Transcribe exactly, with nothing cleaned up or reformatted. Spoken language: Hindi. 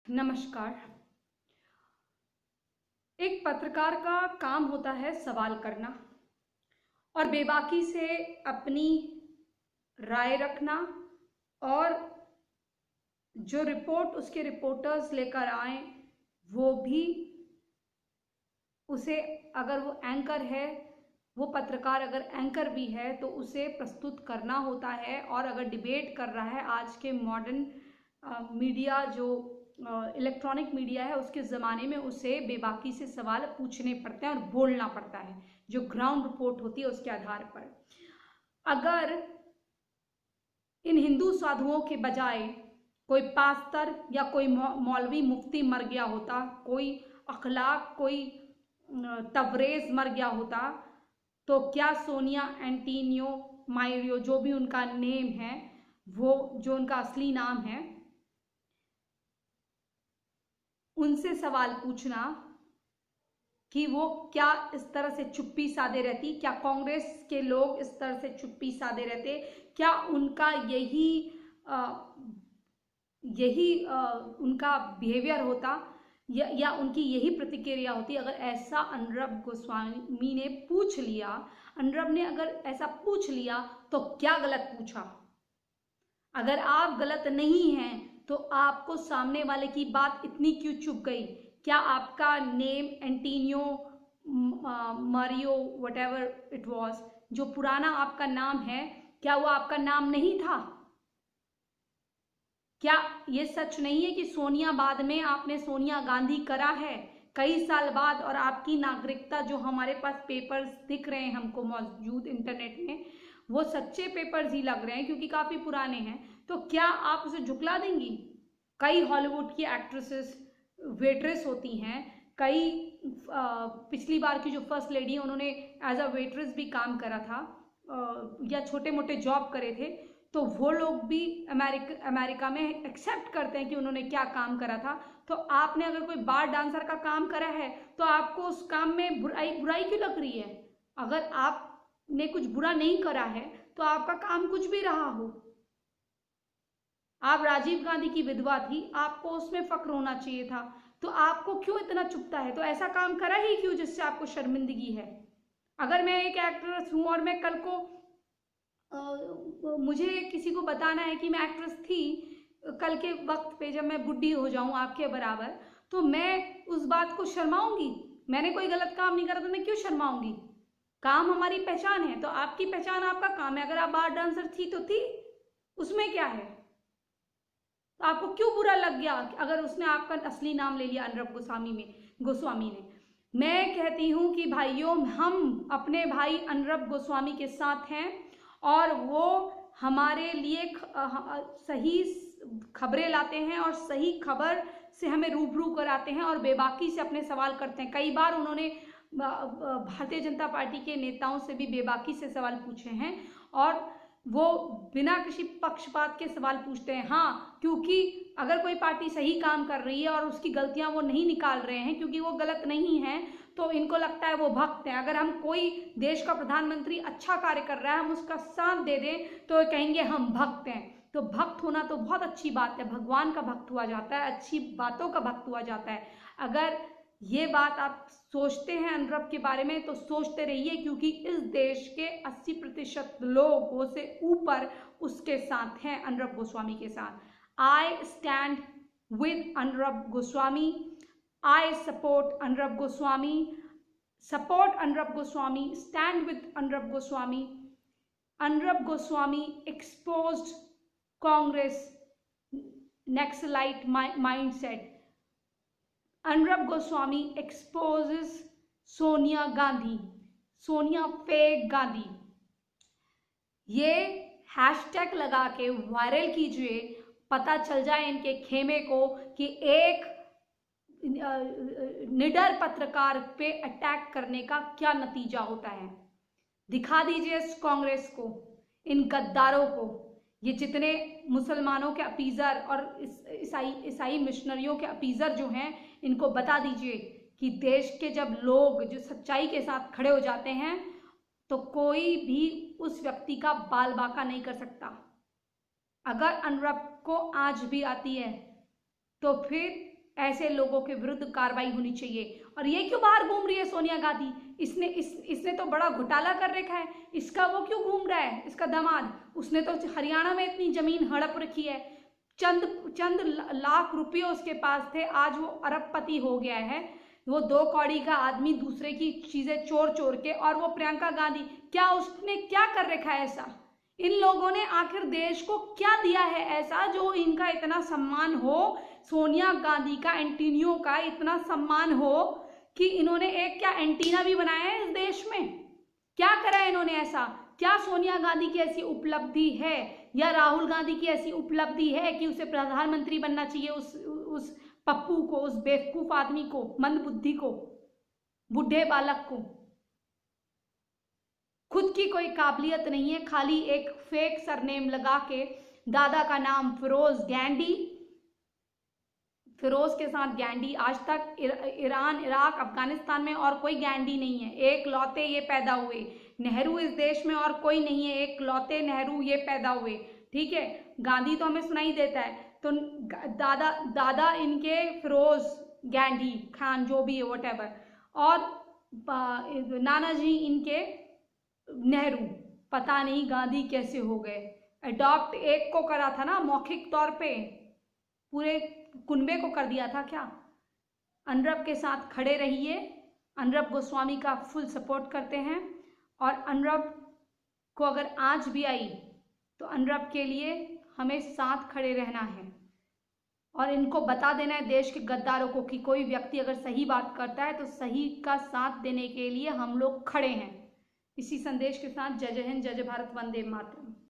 नमस्कार। एक पत्रकार का काम होता है सवाल करना और बेबाकी से अपनी राय रखना, और जो रिपोर्ट उसके रिपोर्टर्स लेकर आए वो भी उसे, अगर वो एंकर है, वो पत्रकार अगर एंकर भी है तो उसे प्रस्तुत करना होता है। और अगर डिबेट कर रहा है, आज के मॉडर्न मीडिया जो इलेक्ट्रॉनिक मीडिया है उसके ज़माने में, उसे बेबाकी से सवाल पूछने पड़ते हैं और बोलना पड़ता है जो ग्राउंड रिपोर्ट होती है उसके आधार पर। अगर इन हिंदू साधुओं के बजाय कोई पास्तर या कोई मौलवी मुफ्ती मर गया होता, कोई अखलाक, कोई तवरेज मर गया होता, तो क्या सोनिया एंटीनियो मायरियो, जो भी उनका नेम है, वो जो उनका असली नाम है, उनसे सवाल पूछना कि वो क्या इस तरह से चुप्पी साधे रहती? क्या कांग्रेस के लोग इस तरह से चुप्पी साधे रहते? क्या उनका यही आ, यही आ, उनका बिहेवियर होता या, या उनकी यही प्रतिक्रिया होती? अगर ऐसा अनुरव गोस्वामी ने पूछ लिया, अनुरव ने अगर ऐसा पूछ लिया तो क्या गलत पूछा? अगर आप गलत नहीं हैं तो आपको सामने वाले की बात इतनी क्यों चुप गई? क्या आपका name Antonio Mario whatever it was, जो पुराना आपका नाम है, क्या वो आपका नाम नहीं था? क्या ये सच नहीं है कि सोनिया बाद में आपने सोनिया गांधी करा है कई साल बाद, और आपकी नागरिकता, जो हमारे पास पेपर्स दिख रहे हैं हमको मौजूद इंटरनेट में, वो सच्चे पेपर्स ही लग रहे हैं क्योंकि काफी पुराने हैं, तो क्या आप उसे झुकला देंगी? कई हॉलीवुड की एक्ट्रेसेस वेट्रेस होती हैं, कई आ, पिछली बार की जो फर्स्ट लेडी है उन्होंने एज अ वेट्रेस भी काम करा था, आ, या छोटे मोटे जॉब करे थे, तो वो लोग भी अमेरिका अमेरिका में एक्सेप्ट करते हैं कि उन्होंने क्या काम करा था। तो आपने अगर कोई बार डांसर का काम करा है तो आपको उस काम में बुराई बुराई क्यों लग रही है? अगर आपने कुछ बुरा नहीं करा है तो आपका काम कुछ भी रहा हो, आप राजीव गांधी की विधवा थी, आपको उसमें फक्र होना चाहिए था, तो आपको क्यों इतना चुभता है? तो ऐसा काम करा ही क्यों जिससे आपको शर्मिंदगी है? अगर मैं एक एक्ट्रेस हूं और मैं कल को आ, मुझे किसी को बताना है कि मैं एक्ट्रेस थी, कल के वक्त पे जब मैं बुढ़ी हो जाऊं आपके बराबर, तो मैं उस बात को शर्माऊंगी? मैंने कोई गलत काम नहीं करा तो मैं क्यों शर्माऊंगी? काम हमारी पहचान है, तो आपकी पहचान आपका काम है। अगर आप बार डांसर थी तो थी, उसमें क्या है? तो आपको क्यों बुरा लग गया अगर उसने आपका असली नाम ले लिया अनुरव गोस्वामी में गोस्वामी ने? मैं कहती हूं कि भाइयों, हम अपने भाई अनुरव गोस्वामी के साथ हैं और वो हमारे लिए सही खबरें लाते हैं और सही खबर से हमें रूबरू कराते हैं और बेबाकी से अपने सवाल करते हैं। कई बार उन्होंने भारतीय जनता पार्टी के नेताओं से भी बेबाकी से सवाल पूछे हैं और वो बिना किसी पक्षपात के सवाल पूछते हैं। हाँ, क्योंकि अगर कोई पार्टी सही काम कर रही है और उसकी गलतियां वो नहीं निकाल रहे हैं क्योंकि वो गलत नहीं है, तो इनको लगता है वो भक्त हैं। अगर हम कोई देश का प्रधानमंत्री अच्छा कार्य कर रहा है, हम उसका साथ दे दें, तो कहेंगे हम भक्त हैं। तो भक्त होना तो बहुत अच्छी बात है, भगवान का भक्त हुआ जाता है, अच्छी बातों का भक्त हुआ जाता है। अगर ये बात आप सोचते हैं अनुरव के बारे में तो सोचते रहिए, क्योंकि इस देश के अस्सी प्रतिशत लोगों से ऊपर उसके साथ हैं, अनुरव गोस्वामी के साथ। I stand with Anurav Goswami, I support Anurav Goswami, support Anurav Goswami, stand with Anurav Goswami. Anurav Goswami exposed Congress naxalite mindset. Anurav Goswami exposes Sonia Gandhi, Sonia fake Gandhi. ये हैशटैग लगा के वायरल कीजिए, पता चल जाए इनके खेमे को कि एक निडर पत्रकार पे अटैक करने का क्या नतीजा होता है। दिखा दीजिए इस कांग्रेस को, इन गद्दारों को, ये जितने मुसलमानों के अपीजर और ईसाई ईसाई मिशनरियों के अपीजर जो हैं, इनको बता दीजिए कि देश के जब लोग जो सच्चाई के साथ खड़े हो जाते हैं तो कोई भी उस व्यक्ति का बाल बाका नहीं कर सकता। अगर अनुरव को आज भी आती है तो फिर ऐसे लोगों के विरुद्ध कार्रवाई होनी चाहिए। और ये क्यों बाहर घूम रही है सोनिया गांधी? इसने इस इसने तो बड़ा घोटाला कर रखा है, इसका वो क्यों घूम रहा है, इसका दामाद? उसने तो हरियाणा में इतनी जमीन हड़प रखी है, चंद चंद लाख रुपये उसके पास थे, आज वो अरबपति हो गया है। वो दो कौड़ी का आदमी, दूसरे की चीजें चोर चोर के। और वो प्रियंका गांधी, क्या उसने क्या कर रखा है ऐसा? इन लोगों ने आखिर देश को क्या दिया है ऐसा जो इनका इतना सम्मान हो? सोनिया गांधी का, एंटीनियो का इतना सम्मान हो कि इन्होंने एक क्या एंटीना भी बनाया है इस देश में? क्या करा है इन्होंने ऐसा? क्या सोनिया गांधी की ऐसी उपलब्धि है या राहुल गांधी की ऐसी उपलब्धि है कि उसे प्रधानमंत्री बनना चाहिए? उस उस पप्पू को, उस बेवकूफ आदमी को, मंदबुद्धि को, बुढ़े बालक को। खुद की कोई काबिलियत नहीं है, खाली एक फेक सरनेम लगा के, दादा का नाम फिरोज गैंडी, फिरोज के साथ गैंडी। आज तक ईरान, इराक, अफगानिस्तान में और कोई गैंडी नहीं है, एक लौते ये पैदा हुए। नेहरू इस देश में और कोई नहीं है, एक लौते नेहरू ये पैदा हुए। ठीक है, गांधी तो हमें सुनाई देता है, तो दादा दादा इनके फिरोज गैंडी खान, जो भी है व्हाटएवर, और नाना जी इनके नेहरू। पता नहीं गांधी कैसे हो गए। अडॉप्ट एक को करा था ना, मौखिक तौर पे पूरे कुनबे को कर दिया था क्या? अनुरव के साथ खड़े रहिए, अनुरव गोस्वामी का फुल सपोर्ट करते हैं। और अनुरव को अगर आज भी आई तो अनुरव के लिए हमें साथ खड़े रहना है और इनको बता देना है देश के गद्दारों को कि कोई व्यक्ति अगर सही बात करता है तो सही का साथ देने के लिए हम लोग खड़े हैं। इसी संदेश के साथ जय जय हिंद, जय जय भारत, वंदे मातरम।